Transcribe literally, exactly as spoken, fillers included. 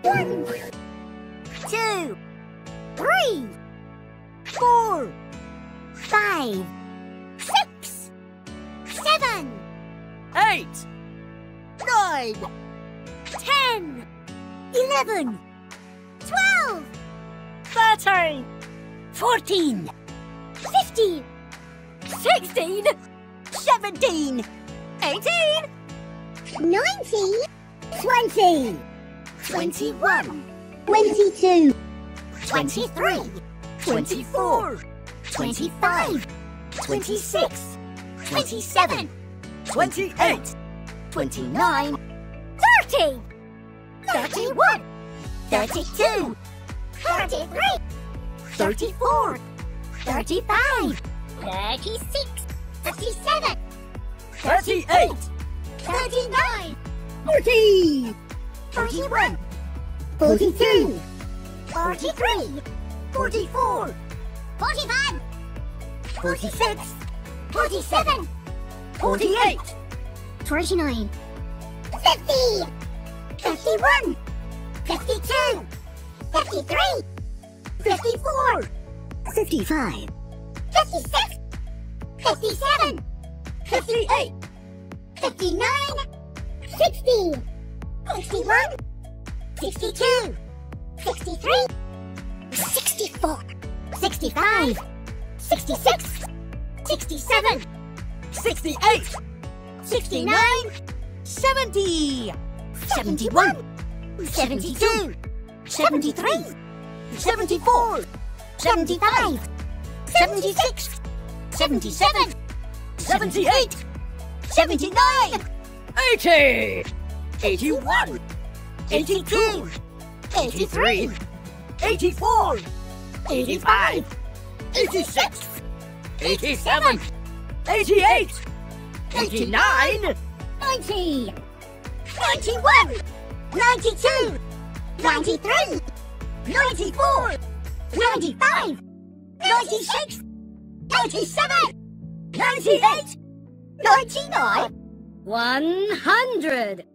One, two, three, four, five, six, seven, Eight. nine, ten, eleven, twelve, Thirteen. fourteen, fifteen, sixteen, seventeen, Eighteen. nineteen, twenty, twenty-one, twenty-two, twenty-three, twenty-four, twenty-five, twenty-six, twenty-seven, Twenty-eight. twenty-nine, thirty, thirty-one, thirty-two, thirty-three, thirty-four, thirty-five, thirty-six, thirty-seven, Thirty-eight. thirty-nine, forty, forty-one, forty-two, forty-three, forty-four, forty-five, forty-six, forty-seven, Forty-eight. forty-nine, fifty, fifty-one, fifty-two, fifty-three, fifty-four, fifty-five, fifty-six, fifty-seven, Fifty-eight. fifty-nine, sixty, sixty-one, sixty-two, sixty-three, sixty-four, sixty-five, sixty-six, sixty-seven, Sixty-eight. sixty-nine, Seventy. seventy-one, seventy-two, seventy-three, seventy-four, seventy-five, seventy-six, seventy-seven, Seventy-eight. seventy-nine, Eighty. Eighty-one. Eighty-two. eighty-three, Eighty-four. eighty-five, Eighty-six. Eighty-seven. Eighty-eight. Eighty-nine. ninety, ninety-one, ninety-two, ninety-three, ninety-four, ninety-five, ninety-six, ninety-seven, ninety-eight, ninety-nine, One hundred.